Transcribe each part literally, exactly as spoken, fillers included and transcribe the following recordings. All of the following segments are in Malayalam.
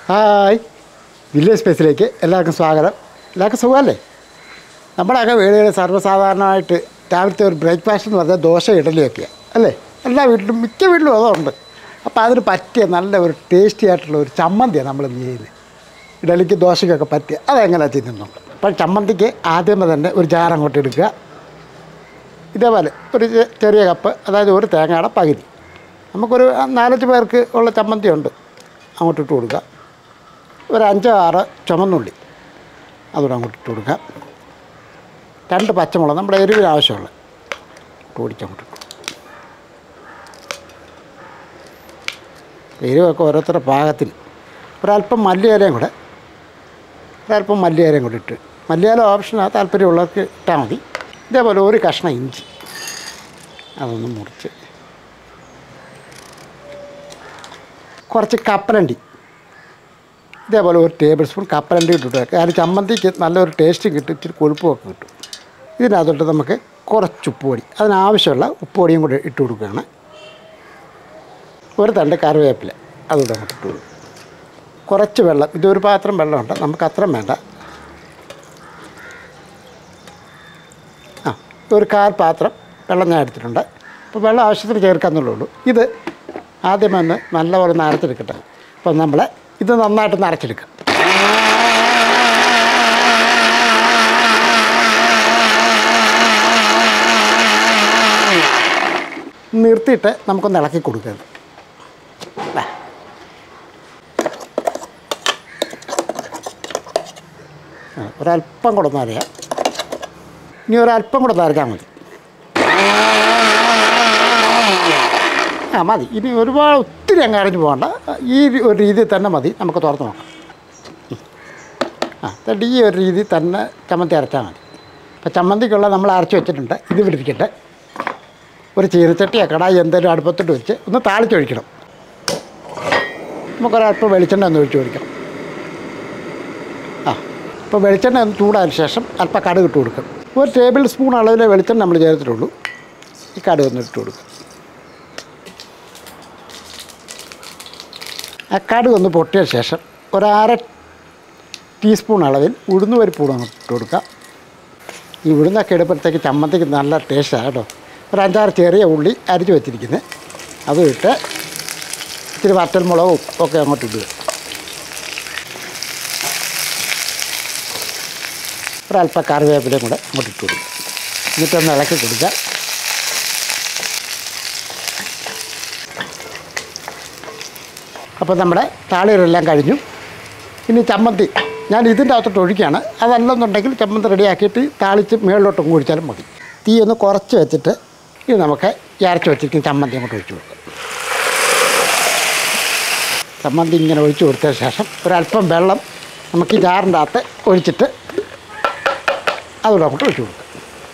ഹായ്, വില്ലേജ് സ്പേസിലേക്ക് എല്ലാവർക്കും സ്വാഗതം. എല്ലാവർക്കും സുഖമല്ലേ? നമ്മുടെയൊക്കെ വീടുകളിൽ സർവ്വസാധാരണമായിട്ട് രാവിലത്തെ ഒരു ബ്രേക്ക്ഫാസ്റ്റ് എന്ന് പറഞ്ഞാൽ ദോശ ഇഡലിയൊക്കെയാണ് അല്ലേ? എല്ലാ വീട്ടിലും മിക്ക വീട്ടിലും അതുണ്ട്. അപ്പോൾ അതിന് പറ്റിയ നല്ല ഒരു ടേസ്റ്റി ആയിട്ടുള്ള ഒരു ചമ്മന്തിയാണ് നമ്മൾ ചെയ്യുന്നത്. ഇഡലിക്ക് ദോശയ്ക്കൊക്കെ പറ്റിയ അതെങ്ങനെയാണ് ചെയ്യുന്നുണ്ട്. അപ്പോൾ ചമ്മന്തിക്ക് ആദ്യമേ തന്നെ ഒരു ജാർ അങ്ങോട്ട് എടുക്കുക. ഇതേപോലെ ഒരു ചെറിയ കപ്പ്, അതായത് ഒരു തേങ്ങയുടെ പകുതി. നമുക്കൊരു നാലഞ്ച് പേർക്ക് ഉള്ള ചമ്മന്തി ഉണ്ട്, അങ്ങോട്ട് ഇട്ട് കൊടുക്കുക. ഒരു അഞ്ചോ ആറ് ചുമന്നുള്ളി അതുകൂടെ അങ്ങോട്ട് ഇട്ട് കൊടുക്കുക. രണ്ട് പച്ചമുളക് നമ്മുടെ എരിവിന് ആവശ്യമുള്ള പൊടിച്ചങ്ങോട്ട് ഇട്ടു. എരിവൊക്കെ ഓരോരുത്തരുടെ പാകത്തിന്. ഒരല്പം മല്ലിയിലയും കൂടെ ഒരല്പം മല്ലിയിലയും കൂടെ ഇട്ട്, മല്ലിയില ഓപ്ഷനാണ്, താല്പര്യമുള്ളവർക്ക് ഇട്ടാൽ മതി. ഇതേപോലെ ഒരു കഷ്ണം ഇഞ്ചി അതൊന്ന് മുറിച്ച്, കുറച്ച് കപ്പലണ്ടി, ഇതേപോലെ ഒരു ടേബിൾ സ്പൂൺ കപ്പലണ്ടി ഇട്ടിട്ട് വെക്കുക. അതിന് ചമ്മന്തിക്ക് നല്ലൊരു ടേസ്റ്റ് കിട്ടും, ഇച്ചിരി കൊഴുപ്പമൊക്കെ കിട്ടും. ഇതിനകത്തോട്ട് നമുക്ക് കുറച്ച് ഉപ്പുപൊടി, അതിനാവശ്യമുള്ള ഉപ്പുപൊടിയും കൂടി ഇട്ട് കൊടുക്കുകയാണ്. ഒരു തണ്ട് കറിവേപ്പില അതുകൂടെ അങ്ങോട്ട് ഇട്ട് കൊടുക്കും. കുറച്ച് വെള്ളം, ഇതൊരു പാത്രം വെള്ളമുണ്ട്, നമുക്ക് അത്രയും വേണ്ട. ആ ഒരു കാൽ പാത്രം വെള്ളം ഞാൻ എടുത്തിട്ടുണ്ട്. അപ്പോൾ വെള്ളം ആവശ്യത്തിന് ചേർക്കാന്നുള്ളൂ. ഇത് ആദ്യമേ ഒന്ന് നല്ലപോലെ നനച്ചെടുക്കട്ടെ. അപ്പം നമ്മൾ ഇത് നന്നായിട്ട് നനച്ചെടുക്കുക. നിർത്തിയിട്ട് നമുക്കൊന്ന് ഇളക്കി കൊടുക്കുക. ഒരല്പം കൂടെ ഒന്ന് അരയാം. ഇനി ഒരല്പം കൂടെ ഒന്ന് അരച്ചാൽ മതി. ആ മതി. ഇനി ഒരുപാട് ഒത്തിരി അങ്ങ് അരഞ്ഞു പോകണ്ട, ഈ ഒരു രീതിയിൽ തന്നെ മതി. നമുക്ക് തുറന്ന് നോക്കാം. ആ എന്നിട്ട് ഈ ഒരു രീതിയിൽ തന്നെ ചമ്മന്തി അരച്ചാൽ മതി. അപ്പോൾ ചമ്മന്തിക്കുള്ള നമ്മൾ അരച്ച് വെച്ചിട്ടുണ്ട്. ഇത് പിടിപ്പിക്കട്ടെ. ഒരു ചീനച്ചട്ടിയോ കടായി എന്തെങ്കിലും അടുപ്പത്തിട്ട് വെച്ച് ഒന്ന് താളിച്ചൊഴിക്കണം. നമുക്കൊരല്പം വെളിച്ചെണ്ണ ഒന്ന് ഒഴിച്ച് ഒഴിക്കണം. ആ ഇപ്പോൾ വെളിച്ചെണ്ണ ഒന്ന് ചൂടായതിന് ശേഷം അല്പം കടുക് ഇട്ട് കൊടുക്കും. ഒരു ടേബിൾ സ്പൂൺ അളവിലെ വെളിച്ചെണ്ണ നമ്മൾ ചേർത്തിട്ടുള്ളൂ. ഈ കടുക് ഒന്ന് ഇട്ട് കൊടുക്കും. ആ കടുക് ഒന്ന് പൊട്ടിയ ശേഷം ഒരു അര ടീസ്പൂൺ അളവിൽ ഉഴുന്ന് പരിപ്പൂടെ അങ്ങോട്ട് ഇട്ട് കൊടുക്കുക. ഈ ഉഴുന്നൊക്കെ ഇടുമ്പോഴത്തേക്ക് ചമ്മന്തിക്ക് നല്ല ടേസ്റ്റാണ് കേട്ടോ. ഒരു അഞ്ചാറ് ചെറിയ ഉള്ളി അരിച്ച് വെച്ചിരിക്കുന്നത് അതും ഇട്ട് ഇച്ചിരി വറ്റൽമുളകും ഒക്കെ അങ്ങോട്ട് ഇടുക. ഒരല്പം കറിവേപ്പിലയും കൂടെ അങ്ങോട്ട് ഇട്ട് കൊടുക്കുക. എന്നിട്ടൊന്ന് ഇളക്കി കൊടുക്കുക. അപ്പോൾ നമ്മുടെ താളികളെല്ലാം കഴിഞ്ഞു. ഇനി ചമ്മന്തി ഞാൻ ഇതിൻ്റെ അകത്തോട്ട് ഒഴിക്കുകയാണ്. അതല്ലെന്നുണ്ടെങ്കിൽ ചമ്മന്തി റെഡിയാക്കിയിട്ട് താളിച്ച് മേളിലോട്ടും കുഴിച്ചാലും മതി. തീ ഒന്ന് കുറച്ച് വെച്ചിട്ട് ഇത് നമുക്ക് അരച്ച് വെച്ചിരിക്കുന്ന ചമ്മന്തി അങ്ങോട്ട് ഒഴിച്ച് കൊടുക്കാം. ചമ്മന്തി ഇങ്ങനെ ഒഴിച്ച് കൊടുത്തതിന് ശേഷം ഒരല്പം വെള്ളം നമുക്ക് ഈ ജാറിൻ്റെ അകത്ത് ഒഴിച്ചിട്ട് അതുകൂടെ അങ്ങോട്ട് ഒഴിച്ച് കൊടുക്കാം.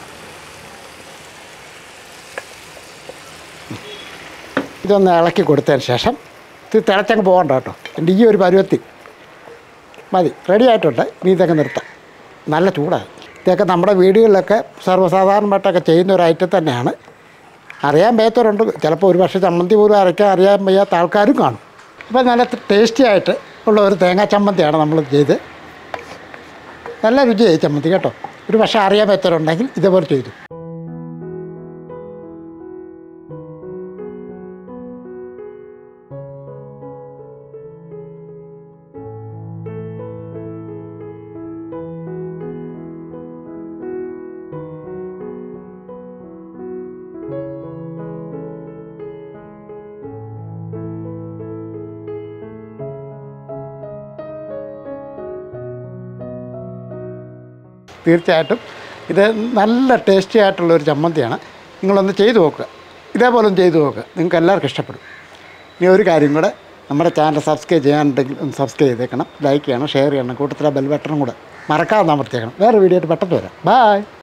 ഇതൊന്ന് ഇളക്കി കൊടുത്തതിന് ശേഷം ഇത് തിളച്ചങ്ങ് പോകണ്ട കേട്ടോ. എൻ്റെ ഈ ഒരു പരുവത്തിൽ മതി, റെഡി ആയിട്ടുണ്ട്. ഇനി ഇതൊക്കെ നിർത്താം. നല്ല ചൂടാണ്. ഇതൊക്കെ നമ്മുടെ വീടുകളിലൊക്കെ സർവ്വസാധാരണമായിട്ടൊക്കെ ചെയ്യുന്ന ഒരു ഐറ്റം തന്നെയാണ്. അറിയാൻ വയ്യാത്തവരുണ്ട്, ചിലപ്പോൾ ഒരു പക്ഷേ ചമ്മന്തി പോലും അരയ്ക്കാൻ അറിയാൻ വയ്യാത്ത ആൾക്കാരും കാണും. അപ്പോൾ നല്ല ടേസ്റ്റി ആയിട്ട് ഉള്ള ഒരു തേങ്ങാ ചമ്മന്തിയാണ് നമ്മൾ ചെയ്ത്. നല്ല രുചിയായി ചമ്മന്തി കേട്ടോ. ഒരു പക്ഷേ അറിയാൻ വയ്യാത്തവരുണ്ടെങ്കിൽ ഇതേപോലെ ചെയ്തു. തീർച്ചയായിട്ടും ഇത് നല്ല ടേസ്റ്റി ആയിട്ടുള്ളൊരു ചമ്മന്തിയാണ്. നിങ്ങളൊന്ന് ചെയ്ത് നോക്കുക. ഇതേപോലെ ഒന്ന് ചെയ്ത് നോക്കുക, നിങ്ങൾക്ക് എല്ലാവർക്കും ഇഷ്ടപ്പെടും. ഇനി ഒരു കാര്യം കൂടെ, നമ്മുടെ ചാനൽ സബ്സ്ക്രൈബ് ചെയ്യാനുണ്ടെങ്കിൽ ഒന്ന് സബ്സ്ക്രൈബ് ചെയ്തേക്കണം, ലൈക്ക് ചെയ്യണം, ഷെയർ ചെയ്യണം, കൂട്ടത്തിലെ ബെൽ ബട്ടണും കൂടെ മറക്കാതെ അമർത്തിയേക്കണം. വേറെ വീഡിയോ ആയിട്ട് പെട്ടെന്ന് വരാം. ബൈ.